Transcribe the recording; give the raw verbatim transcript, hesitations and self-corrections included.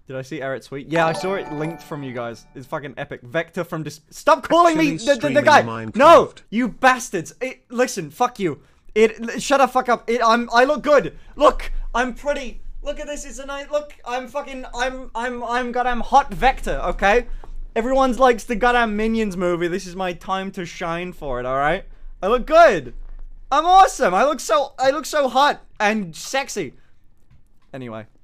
Did I see Eric tweet? Yeah, I saw it linked from you guys. It's fucking epic. Vector from dis- Stop calling me the, the, the guy! Minecraft. No! You bastards! It, listen, fuck you. It- Shut the fuck up. It- I'm- I look good. Look! I'm pretty. Look at this. It's a nice- Look! I'm fucking- I'm- I'm- I'm goddamn hot Vector, okay? Everyone likes the goddamn Minions movie. This is my time to shine for it, alright? I look good. I'm awesome. I look so- I look so hot and sexy. Anyway.